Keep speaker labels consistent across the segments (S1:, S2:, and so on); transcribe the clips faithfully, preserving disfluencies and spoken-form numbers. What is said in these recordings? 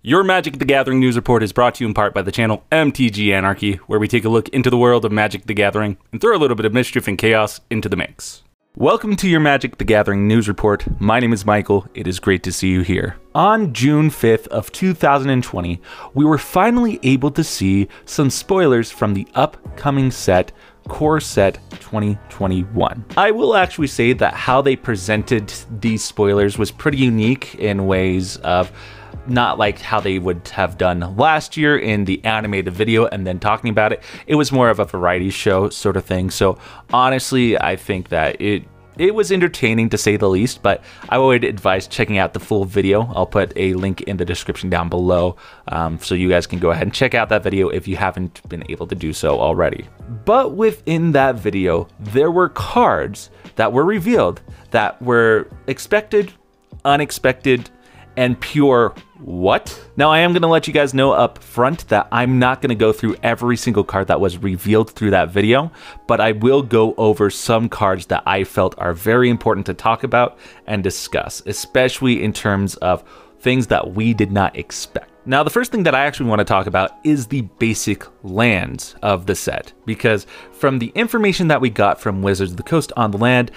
S1: Your Magic the Gathering news report is brought to you in part by the channel M T G Anarchy, where we take a look into the world of Magic the Gathering and throw a little bit of mischief and chaos into the mix. Welcome to your Magic the Gathering news report. My name is Michael. It is great to see you here. On June fifth of two thousand twenty, we were finally able to see some spoilers from the upcoming set, Core Set twenty twenty-one. I will actually say that how they presented these spoilers was pretty unique in ways of not like how they would have done last year in the animated video and then talking about it. It was more of a variety show sort of thing. So honestly, I think that it it was entertaining to say the least, but I would advise checking out the full video. I'll put a link in the description down below, um, so you guys can go ahead and check out that video if you haven't been able to do so already. But within that video, there were cards that were revealed that were expected, unexpected, and pure what? Now, I am going to let you guys know up front that I'm not going to go through every single card that was revealed through that video, but I will go over some cards that I felt are very important to talk about and discuss, especially in terms of things that we did not expect. Now, the first thing that I actually want to talk about is the basic lands of the set, because from the information that we got from Wizards of the Coast on the land,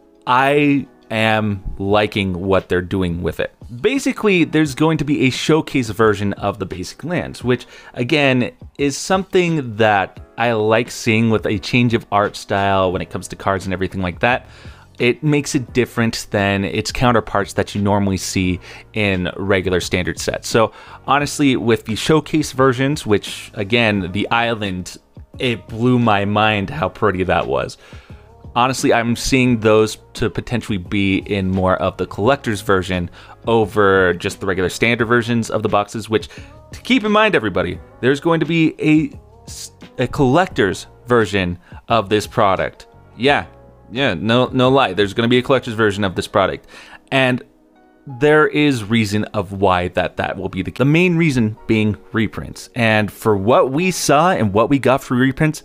S1: I am liking what they're doing with it. Basically, there's going to be a showcase version of the basic lands, which again is something that I like seeing with a change of art style when it comes to cards and everything like that. It makes it different than its counterparts that you normally see in regular standard sets. So honestly, with the showcase versions, which again, the island, it blew my mind how pretty that was. Honestly, I'm seeing those to potentially be in more of the collector's version over just the regular standard versions of the boxes, which, to keep in mind, everybody, there's going to be a, a collector's version of this product. Yeah, yeah, no, no lie. There's going to be a collector's version of this product. And there is reason of why that that will be the, the main reason being reprints. And for what we saw and what we got for reprints,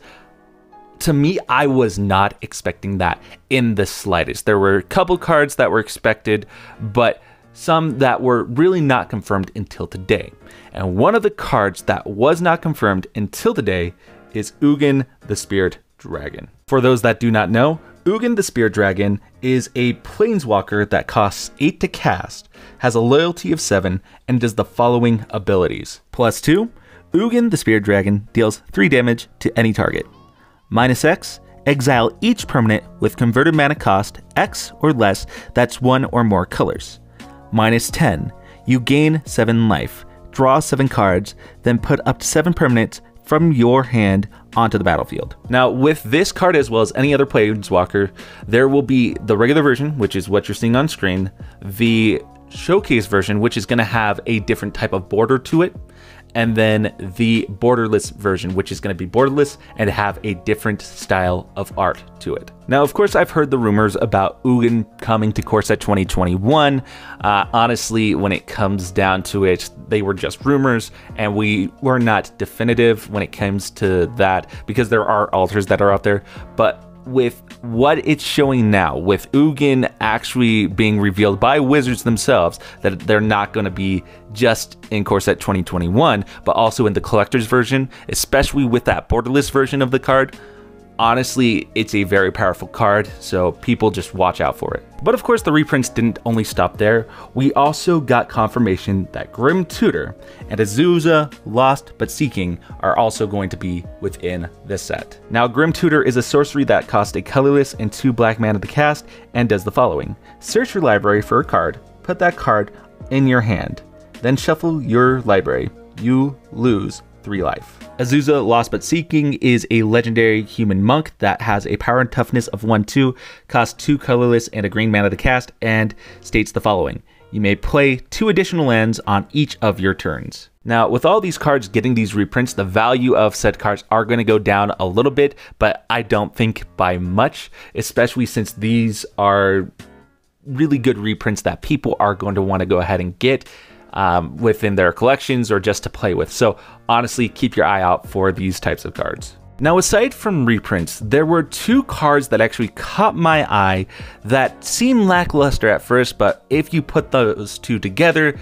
S1: to me, I was not expecting that in the slightest. There were a couple cards that were expected, but some that were really not confirmed until today. And one of the cards that was not confirmed until today is Ugin the Spirit Dragon. For those that do not know, Ugin the Spirit Dragon is a planeswalker that costs eight to cast, has a loyalty of seven, and does the following abilities. Plus two, Ugin the Spirit Dragon deals three damage to any target. Minus X, exile each permanent with converted mana cost X or less that's one or more colors. Minus ten, you gain seven life, draw seven cards, then put up to seven permanents from your hand onto the battlefield. Now, with this card as well as any other Planeswalker, there will be the regular version, which is what you're seeing on screen, the showcase version, which is going to have a different type of border to it, and then the borderless version, which is going to be borderless and have a different style of art to it. Now, of course, I've heard the rumors about Ugin coming to Core Set twenty twenty-one. Uh, honestly, when it comes down to it, they were just rumors, and we were not definitive when it comes to that, because there are alters that are out there. But with what it's showing now, with Ugin actually being revealed by Wizards themselves, that they're not going to be just in Core Set twenty twenty-one, but also in the collector's version, especially with that borderless version of the card, honestly, it's a very powerful card, so people just watch out for it. But of course, the reprints didn't only stop there. We also got confirmation that Grim Tutor and Azusa, Lost but Seeking are also going to be within this set. Now, Grim Tutor is a sorcery that costs a colorless and two black mana to cast and does the following. Search your library for a card, put that card in your hand, then shuffle your library. You lose three life. Azusa, Lost but Seeking is a legendary human monk that has a power and toughness of one two, costs two colorless and a green mana to cast, and states the following. You may play two additional lands on each of your turns. Now, with all these cards getting these reprints, the value of said cards are going to go down a little bit, but I don't think by much, especially since these are really good reprints that people are going to want to go ahead and get Um, within their collections or just to play with. So honestly, keep your eye out for these types of cards. Now, aside from reprints, there were two cards that actually caught my eye that seemed lackluster at first, but if you put those two together,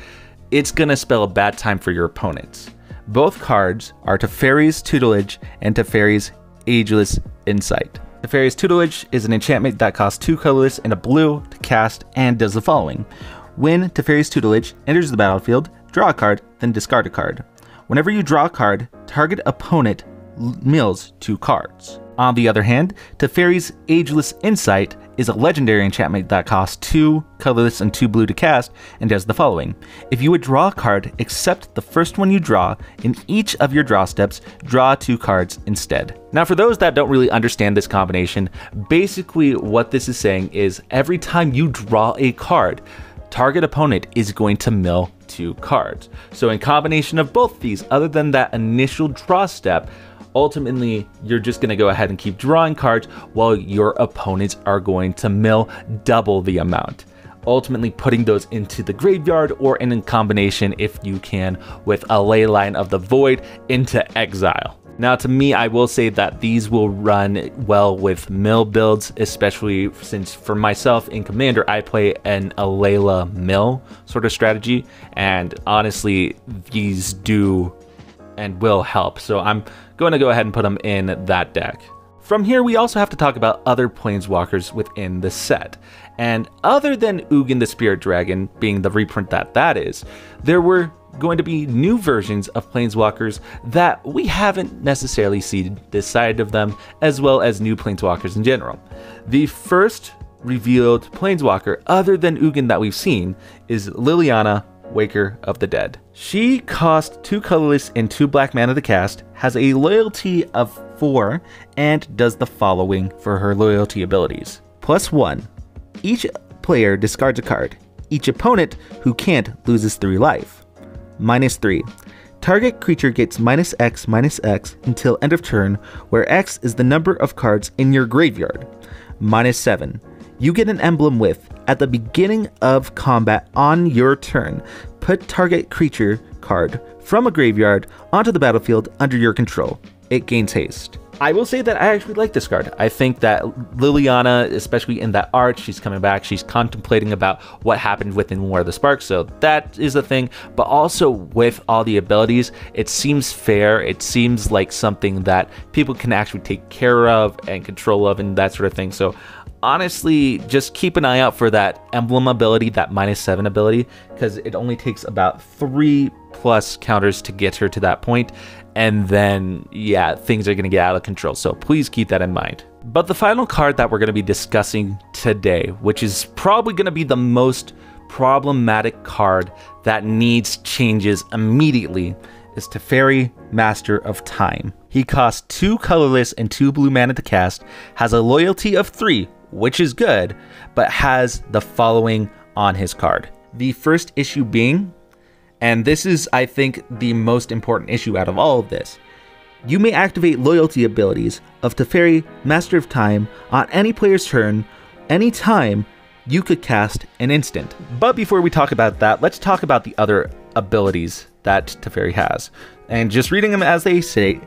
S1: it's gonna spell a bad time for your opponents. Both cards are Teferi's Tutelage and Teferi's Ageless Insight. Teferi's Tutelage is an enchantment that costs two colorless and a blue to cast and does the following. When Teferi's Tutelage enters the battlefield, draw a card, then discard a card. Whenever you draw a card, target opponent mills two cards. On the other hand, Teferi's Ageless Insight is a legendary enchantment that costs two colorless and two blue to cast and does the following. If you would draw a card except the first one you draw, in each of your draw steps, draw two cards instead. Now for those that don't really understand this combination, basically what this is saying is every time you draw a card, target opponent is going to mill two cards. So in combination of both these, other than that initial draw step, ultimately, you're just going to go ahead and keep drawing cards while your opponents are going to mill double the amount. Ultimately putting those into the graveyard or in a combination, if you can, with a Leyline of the Void into exile. Now to me, I will say that these will run well with mill builds, especially since for myself in Commander, I play an Alela mill sort of strategy. And honestly, these do and will help. So I'm going to go ahead and put them in that deck. From here, we also have to talk about other Planeswalkers within the set. And other than Ugin the Spirit Dragon being the reprint that that is, there were going to be new versions of Planeswalkers that we haven't necessarily seen this side of them, as well as new Planeswalkers in general. The first revealed Planeswalker other than Ugin that we've seen is Liliana, Waker of the Dead. She costs two colorless and two black mana to cast, has a loyalty of four, and does the following for her loyalty abilities. Plus one. Each player discards a card. Each opponent who can't loses three life. Minus three. Target creature gets minus X minus X until end of turn, where X is the number of cards in your graveyard. Minus seven. You get an emblem with, at the beginning of combat on your turn, put target creature card from a graveyard onto the battlefield under your control. It gains haste. I will say that I actually like this card. I think that Liliana, especially in that art, she's coming back, she's contemplating about what happened within War of the Spark, so that is a thing. But also with all the abilities, it seems fair, it seems like something that people can actually take care of and control of and that sort of thing. So honestly, just keep an eye out for that emblem ability, that minus seven ability, because it only takes about three plus counters to get her to that point. And then, yeah, things are going to get out of control. So please keep that in mind. But the final card that we're going to be discussing today, which is probably going to be the most problematic card that needs changes immediately, is Teferi, Master of Time. He costs two colorless and two blue mana to cast, has a loyalty of three, which is good, but has the following on his card. The first issue being, and this is, I think, the most important issue out of all of this, you may activate loyalty abilities of Teferi, Master of Time on any player's turn, anytime you could cast an instant. But before we talk about that, let's talk about the other abilities that Teferi has. And just reading them as they say,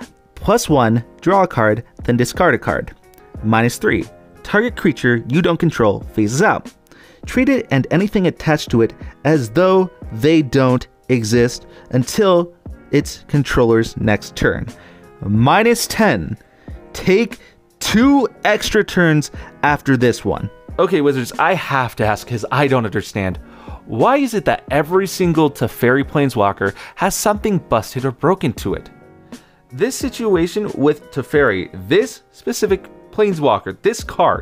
S1: plus one, draw a card, then discard a card. Minus three, target creature you don't control phases out. Treat it and anything attached to it as though they don't exist until its controller's next turn. Minus ten. Take two extra turns after this one. Okay, Wizards, I have to ask because I don't understand. Why is it that every single Teferi Planeswalker has something busted or broken to it? This situation with Teferi, this specific Planeswalker, this card,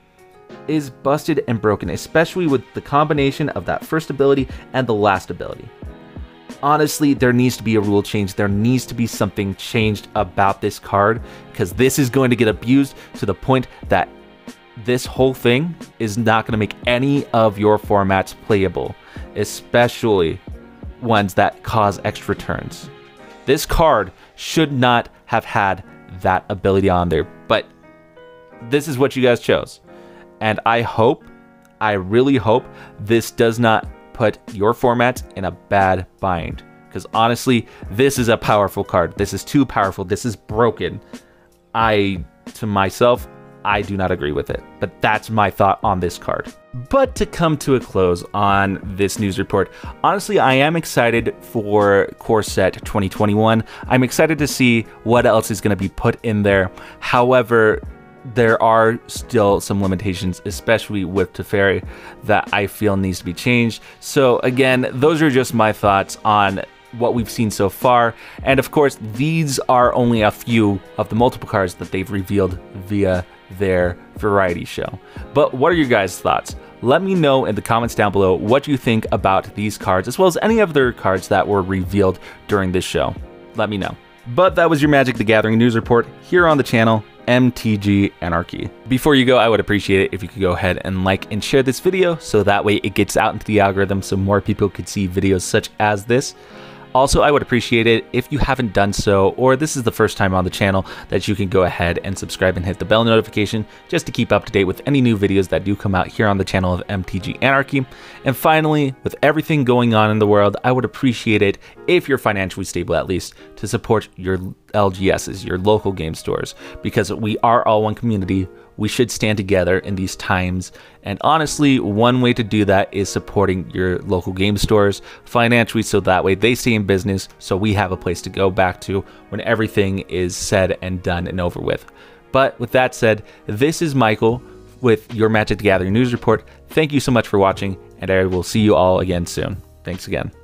S1: is busted and broken, especially with the combination of that first ability and the last ability. Honestly, there needs to be a rule change. There needs to be something changed about this card, because this is going to get abused to the point that this whole thing is not going to make any of your formats playable, especially ones that cause extra turns. This card should not have had that ability on there, but this is what you guys chose. And I hope, I really hope this does not put your formats in a bad bind. Because honestly, this is a powerful card. This is too powerful. This is broken. I, to myself, I do not agree with it. But that's my thought on this card. But to come to a close on this news report, honestly, I am excited for Core Set twenty twenty-one. I'm excited to see what else is going to be put in there. However, there are still some limitations, especially with Teferi, that I feel needs to be changed. So again, those are just my thoughts on what we've seen so far. And of course, these are only a few of the multiple cards that they've revealed via their variety show. But what are your guys' thoughts? Let me know in the comments down below what you think about these cards, as well as any other cards that were revealed during this show. Let me know. But that was your Magic the Gathering news report here on the channel, M T G Anarchy. Before you go, I would appreciate it if you could go ahead and like and share this video, so that way it gets out into the algorithm so more people could see videos such as this. Also, I would appreciate it if you haven't done so, or this is the first time on the channel, that you can go ahead and subscribe and hit the bell notification just to keep up to date with any new videos that do come out here on the channel of M T G Anarchy. And finally, with everything going on in the world, I would appreciate it if you're financially stable at least to support your L G Ss, your local game stores, because we are all one community. We should stand together in these times, and honestly, one way to do that is supporting your local game stores financially, so that way they stay in business, so we have a place to go back to when everything is said and done and over with. But with that said, this is Michael with your Magic the Gathering news report. Thank you so much for watching, and I will see you all again soon. Thanks again.